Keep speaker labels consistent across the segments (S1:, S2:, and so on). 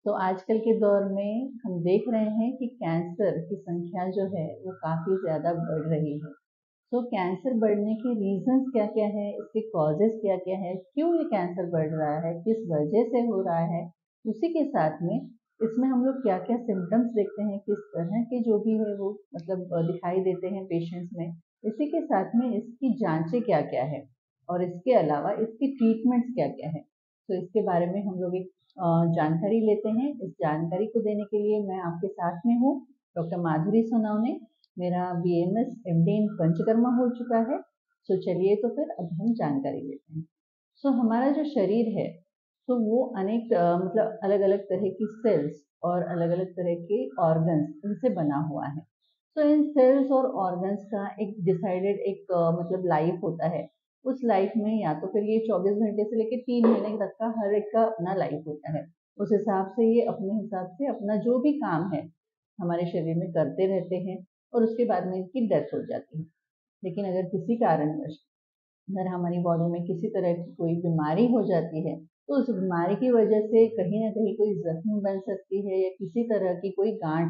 S1: तो आजकल के दौर में हम देख रहे हैं कि कैंसर की संख्या जो है वो काफ़ी ज़्यादा बढ़ रही है। तो कैंसर बढ़ने के रीजंस क्या-क्या है, इसके कॉजेज़ क्या-क्या है, क्यों ये कैंसर बढ़ रहा है, किस वजह से हो रहा है, उसी के साथ में इसमें हम लोग क्या-क्या सिम्पटम्स देखते हैं, किस तरह के जो भी है वो मतलब दिखाई देते हैं पेशेंट्स में। इसी के साथ में इसकी जाँचें क्या-क्या है और इसके अलावा इसकी ट्रीटमेंट्स क्या-क्या है। तो इसके बारे में हम लोग एक जानकारी लेते हैं। इस जानकारी को देने के लिए मैं आपके साथ में हूँ, डॉक्टर माधुरी सोनवने। मेरा बीएमएस एमडी इन पंचकर्मा हो चुका है। तो चलिए तो फिर अब हम जानकारी लेते हैं। हमारा जो शरीर है तो वो अनेक मतलब अलग-अलग तरह की सेल्स और अलग-अलग तरह के ऑर्गन्स इनसे बना हुआ है। तो इन सेल्स और ऑर्गन्स का एक डिसाइडेड एक मतलब लाइफ होता है। उस लाइफ में या तो फिर ये 24 घंटे से लेके 3 महीने तक का हर एक का अपना लाइफ होता है। उस हिसाब से ये अपने हिसाब से अपना जो भी काम है हमारे शरीर में करते रहते हैं और उसके बाद में इनकी डेथ हो जाती है। लेकिन अगर किसी कारणवश अगर हमारी बॉडी में किसी तरह की कोई बीमारी हो जाती है तो उस बीमारी की वजह से कहीं ना कहीं कोई जख्म बन सकती है या किसी तरह की कोई गांठ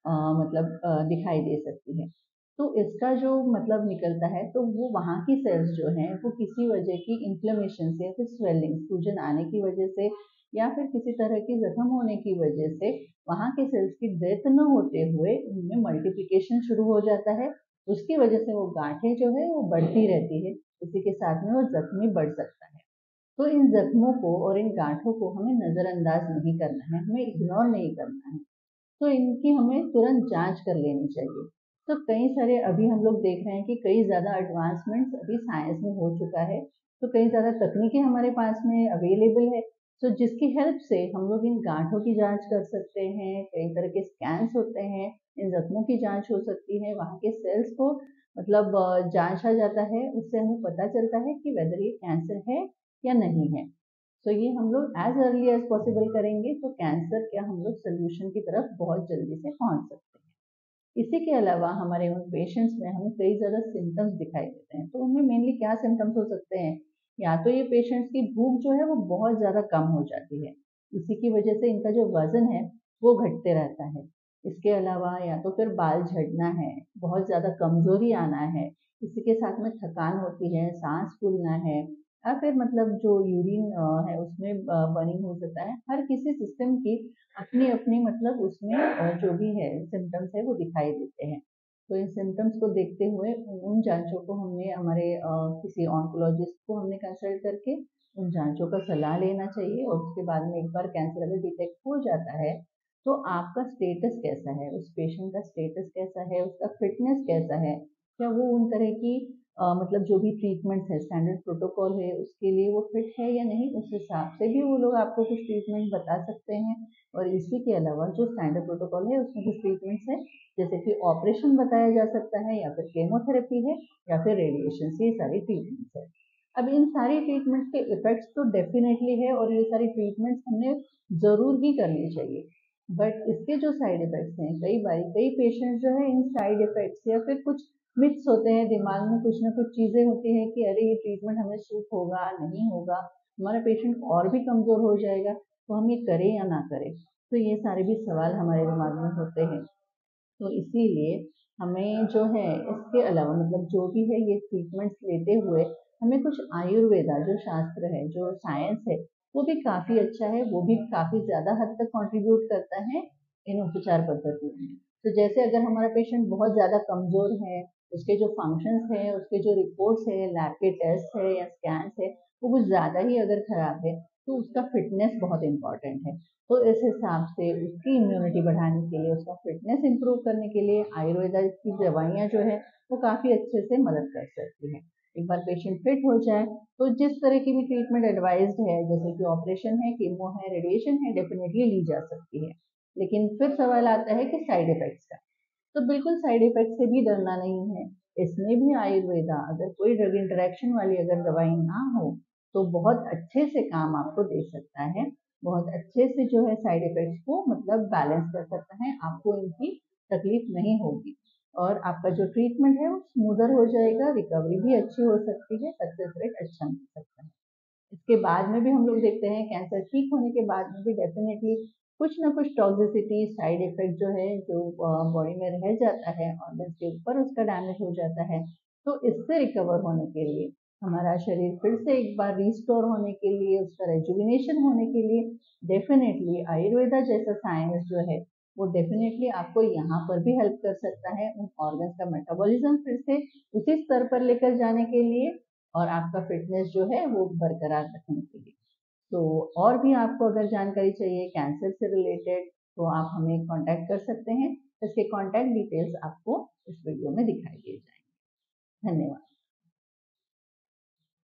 S1: मतलब दिखाई दे सकती है। तो इसका जो मतलब निकलता है तो वो वहाँ की सेल्स जो हैं वो किसी वजह की इन्फ्लेमेशन से या फिर स्वेलिंग सूजन आने की वजह से या फिर किसी तरह की जख्म होने की वजह से वहाँ के सेल्स की डेथ न होते हुए उनमें मल्टीप्लिकेशन शुरू हो जाता है। उसकी वजह से वो गांठें जो है वो बढ़ती रहती है। इसी के साथ में वो जख्मी बढ़ सकता है। तो इन जख्मों को और इन गांठों को हमें नज़रअंदाज नहीं करना है, हमें इग्नोर नहीं करना है। तो इनकी हमें तुरंत जांच कर लेनी चाहिए। तो कई सारे अभी हम लोग देख रहे हैं कि कई ज़्यादा एडवांसमेंट्स अभी साइंस में हो चुका है। तो कई ज़्यादा तकनीकें हमारे पास में अवेलेबल है। तो जिसकी हेल्प से हम लोग इन गांठों की जांच कर सकते हैं, कई तरह के स्कैन्स होते हैं, इन जख्मों की जांच हो सकती है, वहाँ के सेल्स को मतलब जांचा जाता है। उससे हमें पता चलता है कि वेदर ये कैंसर है या नहीं है। तो ये हम लोग एज अर्ली एज पॉसिबल करेंगे तो कैंसर का हम लोग सोल्यूशन की तरफ बहुत जल्दी से पहुंच सकते हैं। इसी के अलावा हमारे उन पेशेंट्स में हमें कई ज़्यादा सिम्टम्स दिखाई देते हैं। तो उनमें मेनली क्या सिम्टम्स हो सकते हैं, या तो ये पेशेंट्स की भूख जो है वो बहुत ज़्यादा कम हो जाती है, इसी की वजह से इनका जो वजन है वो घटते रहता है। इसके अलावा या तो फिर बाल झड़ना है, बहुत ज़्यादा कमजोरी आना है, इसी के साथ में थकान होती है, सांस फूलना है, या फिर मतलब जो यूरिन है उसमें बर्निंग हो सकता है। हर किसी सिस्टम की अपनी अपनी मतलब उसमें जो भी है सिम्टम्स है वो दिखाई देते हैं। तो इन सिम्टम्स को देखते हुए उन जांचों को हमने हमारे किसी ऑन्कोलॉजिस्ट को हमने कंसल्ट करके उन जांचों का सलाह लेना चाहिए। और उसके बाद में एक बार कैंसर अगर डिटेक्ट हो जाता है तो आपका स्टेटस कैसा है, उस पेशेंट का स्टेटस कैसा है, उसका फिटनेस कैसा है, क्या वो उन तरह की मतलब जो भी ट्रीटमेंट्स है, स्टैंडर्ड प्रोटोकॉल है, उसके लिए वो फिट है या नहीं, उस हिसाब से भी वो लोग आपको कुछ ट्रीटमेंट बता सकते हैं। और इसी के अलावा जो स्टैंडर्ड प्रोटोकॉल है उसमें कुछ ट्रीटमेंट्स है, जैसे कि ऑपरेशन बताया जा सकता है या फिर केमोथेरेपी है या फिर रेडिएशन से, ये सारी ट्रीटमेंट्स है। अब इन सारी ट्रीटमेंट्स के इफेक्ट्स तो डेफिनेटली है और ये सारी ट्रीटमेंट्स हमने ज़रूर ही करनी चाहिए। बट इसके जो साइड इफेक्ट्स हैं, कई बार कई पेशेंट्स जो है इन साइड इफेक्ट्स या फिर कुछ मिक्स होते हैं, दिमाग में कुछ ना कुछ चीज़ें होती हैं कि अरे ये ट्रीटमेंट हमें सूट होगा नहीं होगा, हमारा पेशेंट और भी कमज़ोर हो जाएगा, तो हम ये करें या ना करें। तो ये सारे भी सवाल हमारे दिमाग में होते हैं। तो इसीलिए हमें जो है इसके अलावा मतलब जो भी है ये ट्रीटमेंट्स लेते हुए हमें कुछ आयुर्वेदा जो शास्त्र है, जो साइंस है, वो भी काफ़ी अच्छा है, वो भी काफ़ी ज़्यादा हद तक कंट्रीब्यूट करता है इन उपचार पद्धतियों में। तो जैसे अगर हमारा पेशेंट बहुत ज़्यादा कमज़ोर है, उसके जो फंक्शंस हैं, उसके जो रिपोर्ट्स है, लैब के टेस्ट है या स्कैन्स है, वो कुछ ज़्यादा ही अगर खराब है तो उसका फिटनेस बहुत इंपॉर्टेंट है। तो इस हिसाब से उसकी इम्यूनिटी बढ़ाने के लिए, उसका फिटनेस इंप्रूव करने के लिए आयुर्वेदा की दवाइयाँ जो है वो काफ़ी अच्छे से मदद कर सकती है। एक बार पेशेंट फिट हो जाए तो जिस तरह की भी ट्रीटमेंट एडवाइज्ड है, जैसे कि ऑपरेशन है, कीमो है, रेडिएशन है, डेफिनेटली ली जा सकती है। लेकिन फिर सवाल आता है कि साइड इफेक्ट्स का। तो बिल्कुल साइड इफेक्ट से भी डरना नहीं है। इसमें भी आयुर्वेदा अगर कोई ड्रग इंटरेक्शन वाली अगर दवाई ना हो तो बहुत अच्छे से काम आपको दे सकता है, बहुत अच्छे से जो है साइड इफेक्ट्स को मतलब बैलेंस कर सकता है, आपको इनकी तकलीफ नहीं होगी और आपका जो ट्रीटमेंट है वो स्मूदर हो जाएगा, रिकवरी भी अच्छी हो सकती है, सक्सेस रेट अच्छा मिल सकता है। इसके बाद में भी हम लोग देखते हैं कैंसर ठीक होने के बाद में भी डेफिनेटली कुछ ना कुछ टॉक्सिसिटी, साइड इफेक्ट जो है, जो बॉडी में रह जाता है, ऑर्गन्स के ऊपर उसका डैमेज हो जाता है। तो इससे रिकवर होने के लिए, हमारा शरीर फिर से एक बार रिस्टोर होने के लिए, उसका रेजुविनेशन होने के लिए डेफिनेटली आयुर्वेदा जैसा साइंस जो है वो डेफिनेटली आपको यहाँ पर भी हेल्प कर सकता है, उन ऑर्गन्स का मेटाबॉलिज्म फिर से उसी स्तर पर लेकर जाने के लिए और आपका फिटनेस जो है वो बरकरार रखने के लिए। तो और भी आपको अगर जानकारी चाहिए कैंसर से रिलेटेड तो आप हमें कांटेक्ट कर सकते हैं। इसके कांटेक्ट डिटेल्स आपको इस वीडियो में दिखाई दिए जाएंगे। धन्यवाद।